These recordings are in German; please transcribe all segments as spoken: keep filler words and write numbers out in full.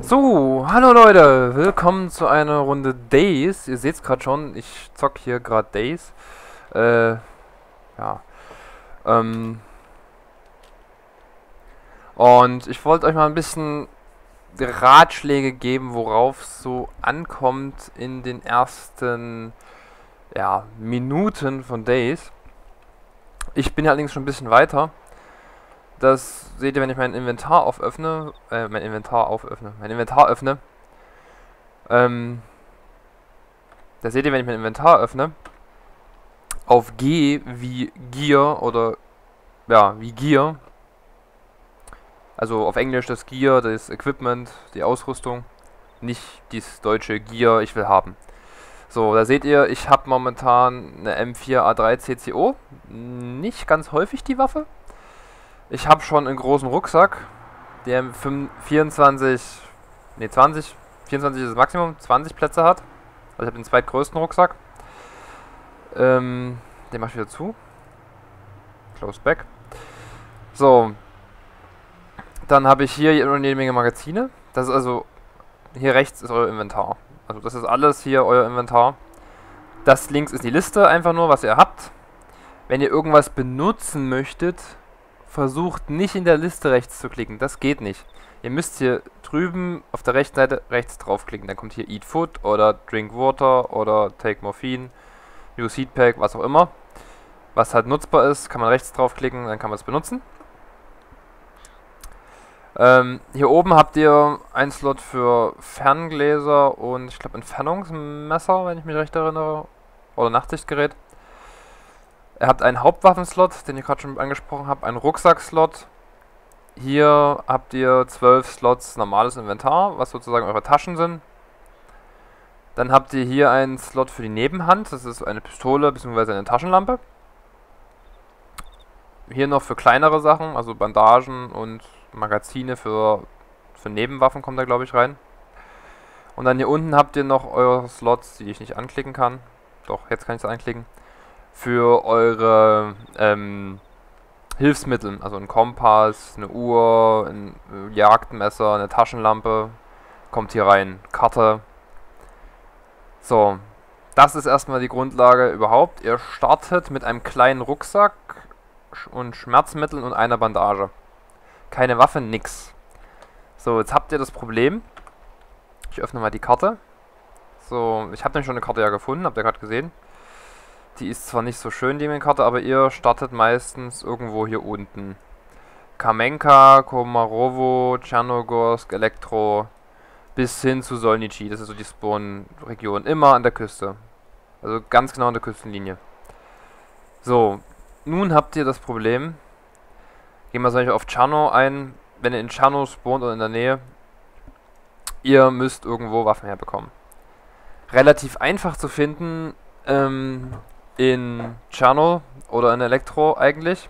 So, hallo Leute, willkommen zu einer Runde Days. Ihr seht es gerade schon, ich zock hier gerade Days. Äh, ja. Ähm. Und ich wollte euch mal ein bisschen Ratschläge geben, worauf es so ankommt in den ersten, ja, Minuten von Days. Ich bin ja allerdings schon ein bisschen weiter. Das seht ihr, wenn ich mein Inventar auföffne, äh, mein Inventar auföffne, mein Inventar öffne. Ähm, das seht ihr, wenn ich mein Inventar öffne. Auf G wie Gear oder, ja, wie Gear. Also auf Englisch das Gear, das Equipment, die Ausrüstung. Nicht dieses deutsche Gear, ich will haben. So, da seht ihr, ich habe momentan eine M vier A drei C C O. Nicht ganz häufig die Waffe. Ich habe schon einen großen Rucksack, der vierundzwanzig, ne zwanzig, vierundzwanzig ist das Maximum, zwanzig Plätze hat. Also ich habe den zweitgrößten Rucksack. Ähm, den mache ich wieder zu. Close back. So. Dann habe ich hier jede Menge Magazine. Das ist also, hier rechts ist euer Inventar. Also das ist alles hier euer Inventar. Das links ist die Liste, einfach nur, was ihr habt. Wenn ihr irgendwas benutzen möchtet, versucht nicht in der Liste rechts zu klicken. Das geht nicht. Ihr müsst hier drüben auf der rechten Seite rechts draufklicken. Dann kommt hier Eat Food oder Drink Water oder Take Morphine, Use Heat Pack, was auch immer. Was halt nutzbar ist, kann man rechts draufklicken, dann kann man es benutzen. Ähm, hier oben habt ihr einen Slot für Ferngläser und ich glaube Entfernungsmesser, wenn ich mich recht erinnere. Oder Nachtsichtgerät. Ihr habt einen Hauptwaffenslot, den ich gerade schon angesprochen habe, einen Rucksackslot. Hier habt ihr zwölf Slots normales Inventar, was sozusagen eure Taschen sind. Dann habt ihr hier einen Slot für die Nebenhand, das ist eine Pistole bzw. eine Taschenlampe. Hier noch für kleinere Sachen, also Bandagen und Magazine für, für Nebenwaffen kommt da glaube ich rein. Und dann hier unten habt ihr noch eure Slots, die ich nicht anklicken kann. Doch, jetzt kann ich es anklicken. Für eure ähm, Hilfsmittel, also ein Kompass, eine Uhr, ein Jagdmesser, eine Taschenlampe, kommt hier rein, Karte. So, das ist erstmal die Grundlage überhaupt. Ihr startet mit einem kleinen Rucksack und Schmerzmitteln und einer Bandage. Keine Waffe, nix. So, jetzt habt ihr das Problem. Ich öffne mal die Karte. So, ich habe nämlich schon eine Karte ja gefunden, habt ihr gerade gesehen. Die ist zwar nicht so schön, die Karte, aber ihr startet meistens irgendwo hier unten. Kamenka, Komarovo, Tschernogorsk, Elektro, bis hin zu Solnichi. Das ist so die Spawn-Region. Immer an der Küste. Also ganz genau an der Küstenlinie. So, nun habt ihr das Problem. Gehen wir solch auf Tscherno ein. Wenn ihr in Tscherno spawnt oder in der Nähe, ihr müsst irgendwo Waffen herbekommen. Relativ einfach zu finden, ähm... in Tscherno oder in Elektro eigentlich,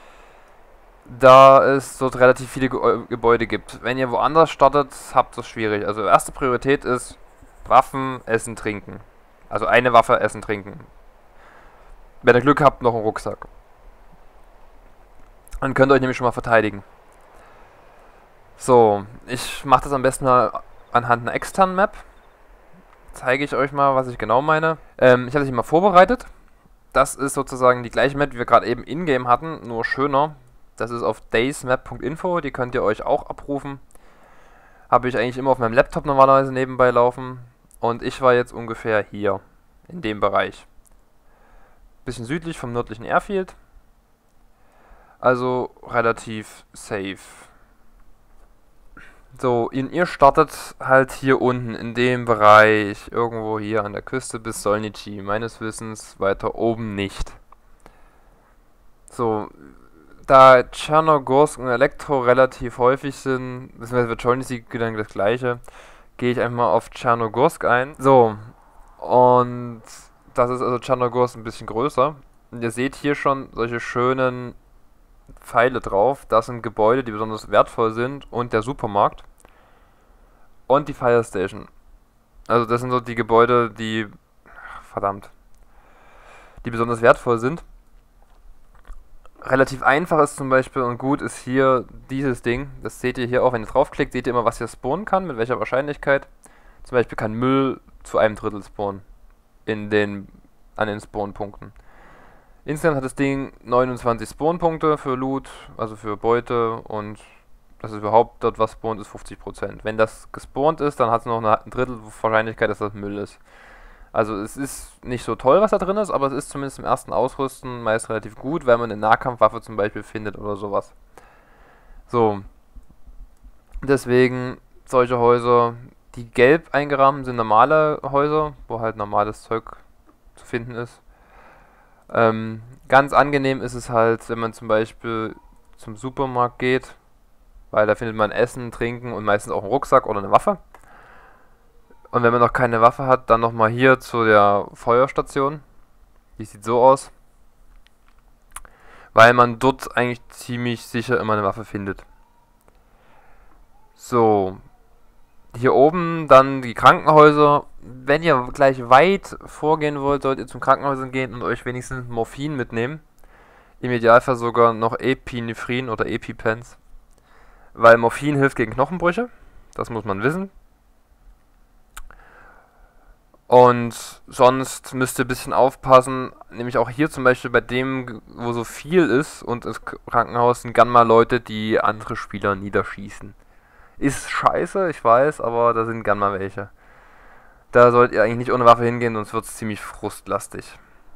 da es dort relativ viele Ge Gebäude gibt. Wenn ihr woanders startet, habt ihr es schwierig. Also erste Priorität ist Waffen, Essen, Trinken. Also eine Waffe, Essen, Trinken. Wenn ihr Glück habt, noch einen Rucksack. Dann könnt ihr euch nämlich schon mal verteidigen. So, ich mache das am besten mal anhand einer externen Map. Zeige ich euch mal, was ich genau meine. Ähm, ich habe das hier mal vorbereitet. Das ist sozusagen die gleiche Map, wie wir gerade eben in-game hatten, nur schöner. Das ist auf daysmap punkt info, die könnt ihr euch auch abrufen. Habe ich eigentlich immer auf meinem Laptop normalerweise nebenbei laufen. Und ich war jetzt ungefähr hier, in dem Bereich. Bisschen südlich vom nördlichen Airfield. Also relativ safe. So, in, ihr startet halt hier unten in dem Bereich, irgendwo hier an der Küste bis Solnichi. Meines Wissens weiter oben nicht. So, da Tschernogorsk und Elektro relativ häufig sind, beziehungsweise wird Solnichi dann das gleiche, gehe ich einfach mal auf Tschernogorsk ein. So, und das ist also Tschernogorsk ein bisschen größer. Und ihr seht hier schon solche schönen Pfeile drauf. Das sind Gebäude, die besonders wertvoll sind, und der Supermarkt und die Fire Station. Also das sind so die Gebäude, die verdammt, die besonders wertvoll sind. relativ einfach ist zum Beispiel und gut ist hier dieses Ding. Das seht ihr hier auch, wenn ihr draufklickt, seht ihr immer, was hier spawnen kann, mit welcher Wahrscheinlichkeit. Zum Beispiel kann Müll zu einem Drittel spawnen in den, an den Spawnpunkten. Insgesamt hat das Ding neunundzwanzig Spawnpunkte für Loot, also für Beute, und dass es überhaupt dort was spawnt, ist fünfzig Prozent. Wenn das gespawnt ist, dann hat es noch eine, ein Drittel Wahrscheinlichkeit, dass das Müll ist. Also es ist nicht so toll, was da drin ist, aber es ist zumindest im ersten Ausrüsten meist relativ gut, wenn man eine Nahkampfwaffe zum Beispiel findet oder sowas. So. Deswegen solche Häuser, die gelb eingerahmt sind normale Häuser, wo halt normales Zeug zu finden ist. Ähm, ganz angenehm ist es halt, wenn man zum Beispiel zum Supermarkt geht, weil da findet man Essen, Trinken und meistens auch einen Rucksack oder eine Waffe. Und wenn man noch keine Waffe hat, dann nochmal hier zu der Feuerstation. Die sieht so aus. Weil man dort eigentlich ziemlich sicher immer eine Waffe findet. So. Hier oben dann die Krankenhäuser. Wenn ihr gleich weit vorgehen wollt, solltet ihr zum Krankenhäusern gehen und euch wenigstens Morphin mitnehmen. Im Idealfall sogar noch Epinephrin oder EpiPens. Weil Morphin hilft gegen Knochenbrüche. Das muss man wissen. Und sonst müsst ihr ein bisschen aufpassen, nämlich auch hier zum Beispiel bei dem, wo so viel ist und das Krankenhaus sind gerne mal Leute, die andere Spieler niederschießen. Ist scheiße, ich weiß, aber da sind gerne mal welche. Da sollt ihr eigentlich nicht ohne Waffe hingehen, sonst wird es ziemlich frustlastig.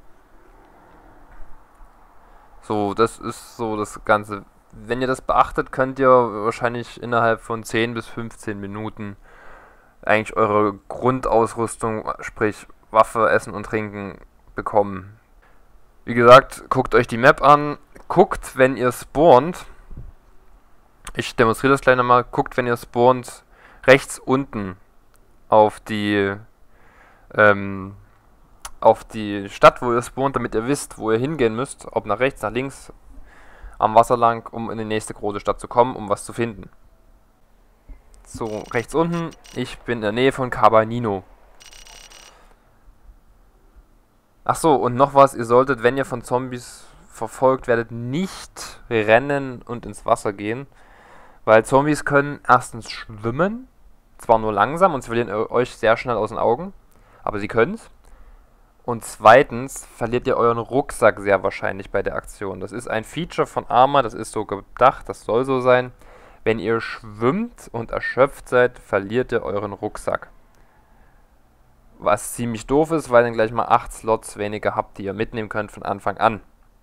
So, das ist so das Ganze. Wenn ihr das beachtet, könnt ihr wahrscheinlich innerhalb von zehn bis fünfzehn Minuten eigentlich eure Grundausrüstung, sprich Waffe, Essen und Trinken, bekommen. Wie gesagt, guckt euch die Map an, guckt, wenn ihr spawnt, ich demonstriere das gleich nochmal, guckt, wenn ihr spawnt, rechts unten auf die, ähm, auf die Stadt, wo ihr spawnt, damit ihr wisst, wo ihr hingehen müsst, ob nach rechts, nach links, am Wasser lang, um in die nächste große Stadt zu kommen, um was zu finden. So, rechts unten, ich bin in der Nähe von Cabanino. Achso, und noch was, ihr solltet, wenn ihr von Zombies verfolgt werdet, nicht rennen und ins Wasser gehen. Weil Zombies können erstens schwimmen, zwar nur langsam und sie verlieren euch sehr schnell aus den Augen, aber sie können es. Und zweitens verliert ihr euren Rucksack sehr wahrscheinlich bei der Aktion. Das ist ein Feature von Arma, das ist so gedacht, das soll so sein. Wenn ihr schwimmt und erschöpft seid, verliert ihr euren Rucksack. Was ziemlich doof ist, weil ihr dann gleich mal acht Slots weniger habt, die ihr mitnehmen könnt von Anfang an.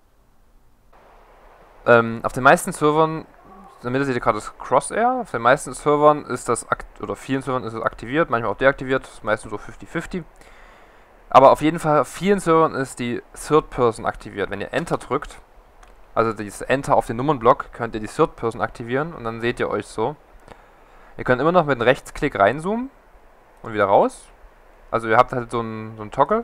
Ähm, auf den meisten Servern, in der Mitte seht ihr gerade das Crosshair, auf den meisten Servern ist das, oder vielen Servern ist es aktiviert, manchmal auch deaktiviert, das ist meistens so fünfzig fünfzig. Aber auf jeden Fall auf vielen Servern ist die Third Person aktiviert. Wenn ihr Enter drückt, also dieses Enter auf den Nummernblock, könnt ihr die Third Person aktivieren und dann seht ihr euch so. Ihr könnt immer noch mit einem Rechtsklick reinzoomen und wieder raus. Also ihr habt halt so einen, so einen Toggle.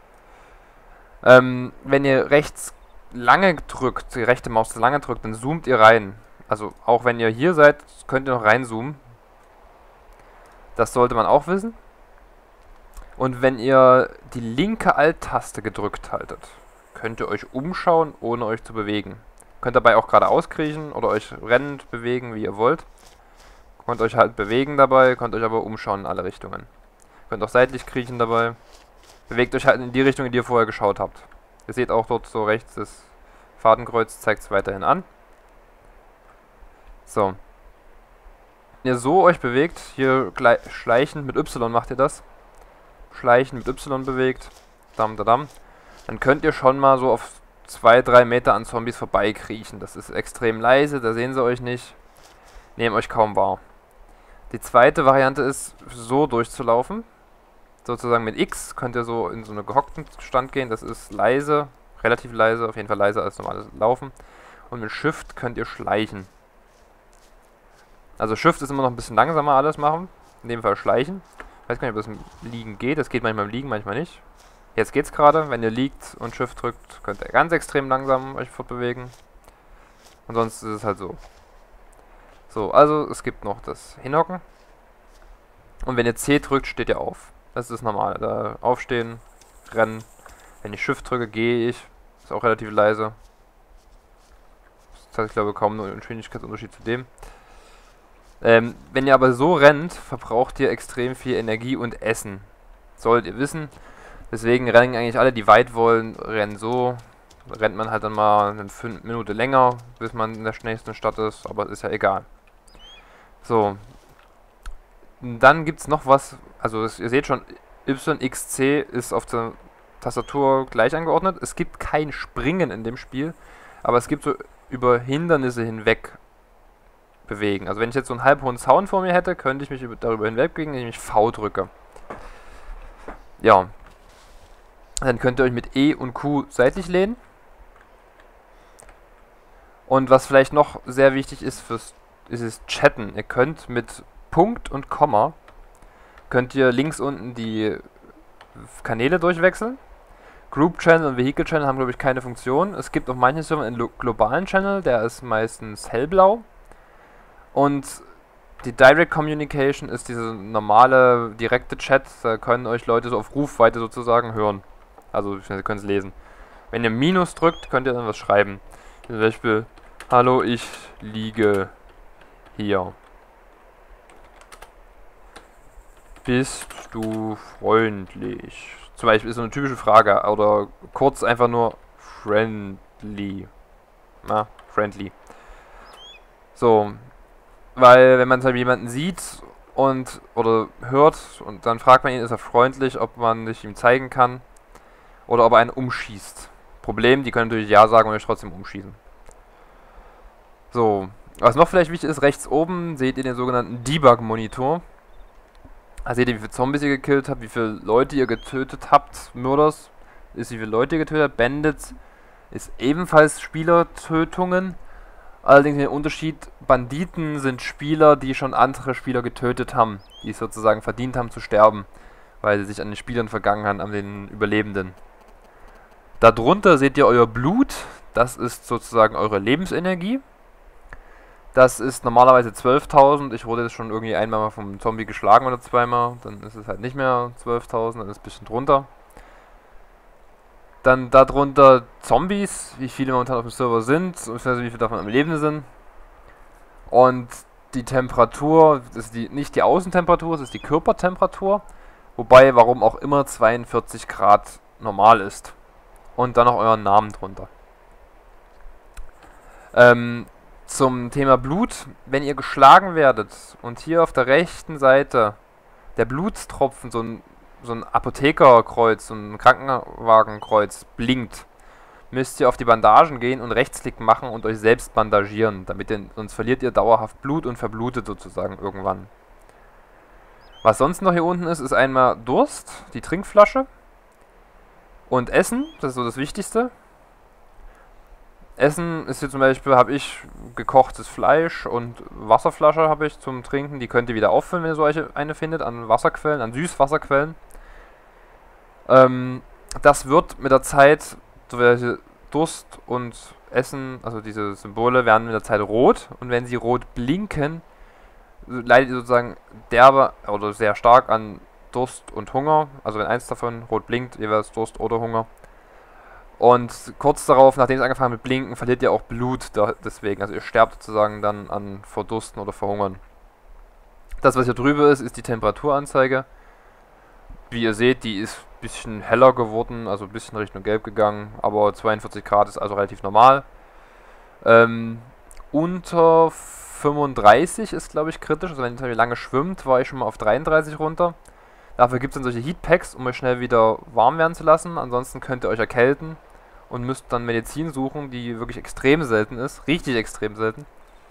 Ähm, wenn ihr rechts lange drückt, die rechte Maus lange drückt, dann zoomt ihr rein. Also auch wenn ihr hier seid, könnt ihr noch reinzoomen. Das sollte man auch wissen. Und wenn ihr die linke Alt-Taste gedrückt haltet, könnt ihr euch umschauen, ohne euch zu bewegen. Könnt dabei auch gerade auskriechen oder euch rennend bewegen, wie ihr wollt. Könnt euch halt bewegen dabei, könnt euch aber umschauen in alle Richtungen. Könnt auch seitlich kriechen dabei. Bewegt euch halt in die Richtung, in die ihr vorher geschaut habt. Ihr seht auch dort so rechts, das Fadenkreuz zeigt es weiterhin an. So. Wenn ihr so euch bewegt, hier schleichend mit Y macht ihr das. Schleichend mit Y bewegt. Dam, da, dam. Dann könnt ihr schon mal so auf zwei, drei Meter an Zombies vorbeikriechen. Das ist extrem leise, da sehen sie euch nicht. Nehmen euch kaum wahr. Die zweite Variante ist, so durchzulaufen. Sozusagen mit X könnt ihr so in so einen gehockten Stand gehen. Das ist leise, relativ leise, auf jeden Fall leiser als normales Laufen. Und mit Shift könnt ihr schleichen. Also Shift ist immer noch ein bisschen langsamer alles machen. In dem Fall schleichen. Ich weiß gar nicht, ob das im Liegen geht. Das geht manchmal im Liegen, manchmal nicht. Jetzt geht's gerade. Wenn ihr liegt und Shift drückt, könnt ihr ganz extrem langsam euch fortbewegen. Und sonst ist es halt so. So, also es gibt noch das Hinhocken. Und wenn ihr C drückt, steht ihr auf. Das ist normal. Da aufstehen, rennen. Wenn ich Shift drücke, gehe ich. Ist auch relativ leise. heißt, ich glaube kaum nur ein Geschwindigkeitsunterschied zu dem. Ähm, wenn ihr aber so rennt, verbraucht ihr extrem viel Energie und Essen. Solltet ihr wissen. Deswegen rennen eigentlich alle, die weit wollen, rennen so. Da rennt man halt dann mal eine fünf Minuten länger, bis man in der nächsten Stadt ist, aber es ist ja egal. So. Dann gibt es noch was, also das, ihr seht schon, Y X C ist auf der Tastatur gleich angeordnet. Es gibt kein Springen in dem Spiel, aber es gibt so über Hindernisse hinweg bewegen. Also wenn ich jetzt so einen halb hohen Zaun vor mir hätte, könnte ich mich über, darüber hinweg bewegen, indem ich V drücke. Ja. Dann könnt ihr euch mit E und Q seitlich lehnen. Und was vielleicht noch sehr wichtig ist, fürs, ist es Chatten. Ihr könnt mit Punkt und Komma, könnt ihr links unten die Kanäle durchwechseln. Group Channel und Vehicle Channel haben, glaube ich, keine Funktion. Es gibt auf manchen Servern einen globalen Channel, der ist meistens hellblau. Und die Direct Communication ist diese normale, direkte Chat. Da können euch Leute so auf Rufweite sozusagen hören. Also, Sie können es lesen. Wenn ihr Minus drückt, könnt ihr dann was schreiben. Zum Beispiel, hallo, ich liege hier. Bist du freundlich? Zum Beispiel ist so eine typische Frage. Oder kurz einfach nur friendly. Na, friendly. So. Weil, wenn man halt jemanden sieht und oder hört und dann fragt man ihn, ist er freundlich, ob man sich ihm zeigen kann oder ob er einen umschießt. Problem, die können natürlich Ja sagen und euch trotzdem umschießen. So, was noch vielleicht wichtig ist, rechts oben seht ihr den sogenannten Debug-Monitor. Da seht ihr, wie viele Zombies ihr gekillt habt, wie viele Leute ihr getötet habt. Murders ist, wie viele Leute ihr getötet habt. Bandits ist ebenfalls Spielertötungen. Allerdings der Unterschied, Banditen sind Spieler, die schon andere Spieler getötet haben, die es sozusagen verdient haben zu sterben, weil sie sich an den Spielern vergangen haben, an den Überlebenden. Darunter seht ihr euer Blut, das ist sozusagen eure Lebensenergie. Das ist normalerweise zwölftausend, ich wurde jetzt schon irgendwie einmal mal vom Zombie geschlagen oder zweimal, dann ist es halt nicht mehr zwölftausend, dann ist es ein bisschen drunter. Dann darunter Zombies, wie viele momentan auf dem Server sind, und wie viele davon am Leben sind. Und die Temperatur, das ist die, nicht die Außentemperatur, das ist die Körpertemperatur. Wobei, warum auch immer, zweiundvierzig Grad normal ist. Und dann noch euren Namen drunter. Ähm, zum Thema Blut, wenn ihr geschlagen werdet und hier auf der rechten Seite der Blutstropfen, so ein so ein Apothekerkreuz, so ein Krankenwagenkreuz blinkt, müsst ihr auf die Bandagen gehen und Rechtsklick machen und euch selbst bandagieren, damit ihr, sonst verliert ihr dauerhaft Blut und verblutet sozusagen irgendwann. Was sonst noch hier unten ist, ist einmal Durst, die Trinkflasche und Essen, das ist so das Wichtigste. Essen ist hier zum Beispiel, habe ich gekochtes Fleisch und Wasserflasche habe ich zum Trinken. Die könnt ihr wieder auffüllen, wenn ihr so eine findet, an Wasserquellen, an Süßwasserquellen. Ähm, das wird mit der Zeit, so welche Durst und Essen, also diese Symbole, werden mit der Zeit rot. Und wenn sie rot blinken, leidet ihr sozusagen derbe oder sehr stark an Durst und Hunger. Also wenn eins davon rot blinkt, jeweils Durst oder Hunger. Und kurz darauf, nachdem es angefangen hat mit Blinken, verliert ihr auch Blut da, deswegen. Also ihr sterbt sozusagen dann an Verdursten oder Verhungern. Das, was hier drüber ist, ist die Temperaturanzeige. Wie ihr seht, die ist ein bisschen heller geworden, also ein bisschen Richtung Gelb gegangen. Aber zweiundvierzig Grad ist also relativ normal. Ähm, unter fünfunddreißig ist, glaube ich, kritisch. Also wenn ihr lange schwimmt, war ich schon mal auf dreiunddreißig runter. Dafür gibt es dann solche Heatpacks, um euch schnell wieder warm werden zu lassen. Ansonsten könnt ihr euch erkälten und müsst dann Medizin suchen, die wirklich extrem selten ist. Richtig extrem selten.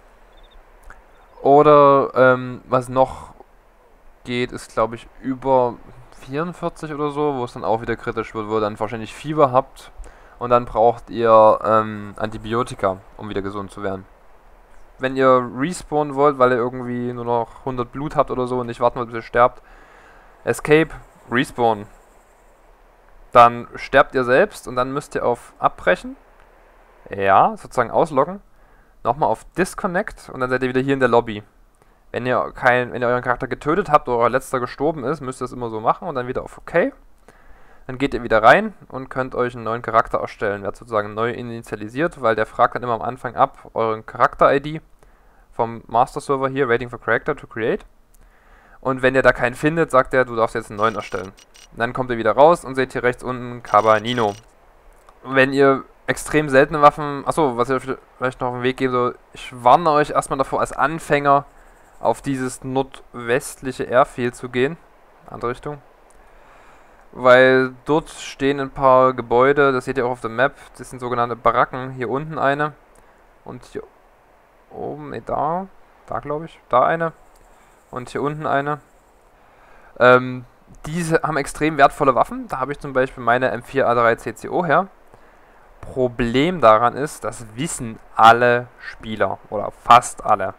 Oder ähm, was noch geht, ist glaube ich über vierundvierzig oder so, wo es dann auch wieder kritisch wird, wo ihr dann wahrscheinlich Fieber habt. Und dann braucht ihr ähm, Antibiotika, um wieder gesund zu werden. Wenn ihr respawnen wollt, weil ihr irgendwie nur noch hundert Blut habt oder so und nicht warten wollt, bis ihr sterbt, Escape, Respawn. Dann sterbt ihr selbst und dann müsst ihr auf Abbrechen, ja, sozusagen ausloggen, nochmal auf Disconnect und dann seid ihr wieder hier in der Lobby. Wenn ihr, kein, wenn ihr euren Charakter getötet habt oder euer letzter gestorben ist, müsst ihr das immer so machen und dann wieder auf OK. Dann geht ihr wieder rein und könnt euch einen neuen Charakter erstellen. Wird sozusagen neu initialisiert, weil der fragt dann immer am Anfang ab euren Charakter-I D vom Master-Server hier, Waiting for Character to Create. Und wenn ihr da keinen findet, sagt er, du darfst jetzt einen neuen erstellen. Und dann kommt ihr wieder raus und seht hier rechts unten Cabanino. Wenn ihr extrem seltene Waffen... Achso, was ich vielleicht noch auf den Weg gebe, so, ich warne euch erstmal davor, als Anfänger auf dieses nordwestliche Airfield zu gehen. Andere Richtung. Weil dort stehen ein paar Gebäude, das seht ihr auch auf der Map, das sind sogenannte Baracken. Hier unten eine. Und hier oben, ne, da. Da glaube ich. Da eine. Und hier unten eine. Ähm, diese haben extrem wertvolle Waffen. Da habe ich zum Beispiel meine M vier A drei C C O her. Problem daran ist, das wissen alle Spieler. Oder fast alle.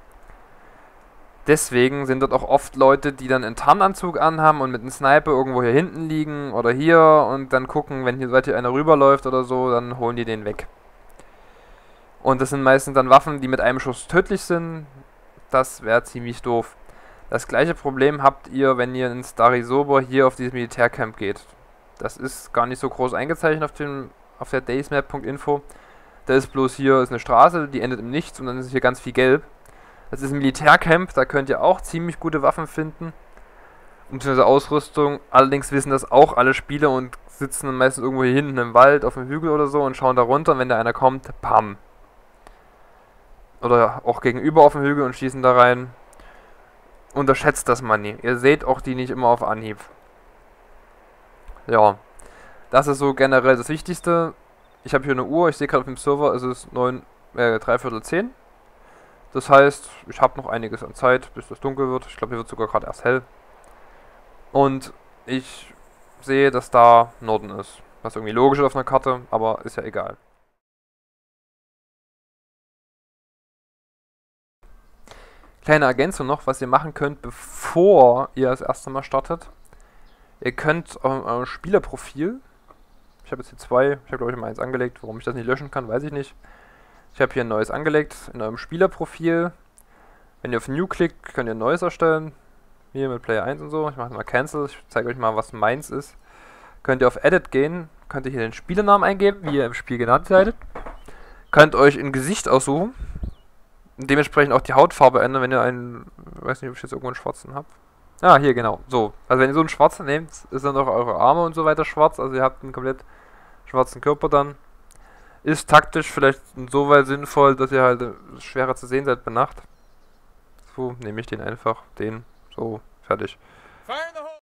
Deswegen sind dort auch oft Leute, die dann einen Tarnanzug anhaben und mit einem Sniper irgendwo hier hinten liegen oder hier und dann gucken, wenn hier solche einer rüberläuft oder so, dann holen die den weg. Und das sind meistens dann Waffen, die mit einem Schuss tödlich sind. Das wäre ziemlich doof. Das gleiche Problem habt ihr, wenn ihr ins Darisobor hier auf dieses Militärcamp geht. Das ist gar nicht so groß eingezeichnet auf, dem, auf der daysmap punkt info. Da ist bloß hier ist eine Straße, die endet im Nichts und dann ist hier ganz viel gelb. Das ist ein Militärcamp, da könnt ihr auch ziemlich gute Waffen finden. Beziehungsweise Ausrüstung. Allerdings wissen das auch alle Spieler und sitzen dann meistens irgendwo hier hinten im Wald, auf dem Hügel oder so und schauen da runter und wenn da einer kommt, pam. Oder auch gegenüber auf dem Hügel und schießen da rein. Unterschätzt das mal nie. Ihr seht auch die nicht immer auf Anhieb. Ja. Das ist so generell das Wichtigste. Ich habe hier eine Uhr, ich sehe gerade auf dem Server, es ist neun, äh, dreiviertel zehn. Das heißt, ich habe noch einiges an Zeit, bis es dunkel wird. Ich glaube, hier wird sogar gerade erst hell. Und ich sehe, dass da Norden ist. Was irgendwie logisch ist auf einer Karte, aber ist ja egal. Kleine Ergänzung noch, was ihr machen könnt, bevor ihr das erste Mal startet. Ihr könnt euer, euer Spielerprofil, ich habe jetzt hier zwei, ich habe glaube ich mal eins angelegt, warum ich das nicht löschen kann, weiß ich nicht. Ich habe hier ein neues angelegt, in eurem Spielerprofil. Wenn ihr auf New klickt, könnt ihr ein neues erstellen. Hier mit Player eins und so. Ich mache mal Cancel, ich zeige euch mal, was meins ist. Könnt ihr auf Edit gehen, könnt ihr hier den Spielernamen eingeben, wie ihr im Spiel genannt seid. Könnt euch ein Gesicht aussuchen. Und dementsprechend auch die Hautfarbe ändern, wenn ihr einen, ich weiß nicht, ob ich jetzt irgendwo einen schwarzen habe. Ah, hier genau, so. Also wenn ihr so einen schwarzen nehmt, ist dann auch eure Arme und so weiter schwarz. Also ihr habt einen komplett schwarzen Körper dann. Ist taktisch vielleicht insoweit sinnvoll, dass ihr halt schwerer zu sehen seid bei Nacht. So nehme ich den einfach, den, so, fertig.